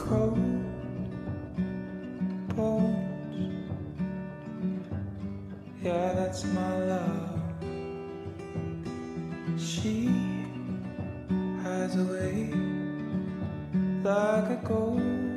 cold bones. Yeah, that's my love. She hides away like a ghost.